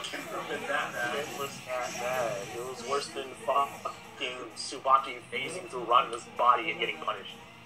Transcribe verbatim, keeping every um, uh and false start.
couldn't have been that bad. It was that bad. It was worse than fucking Tsubaki phasing through Ranma's body and getting punished.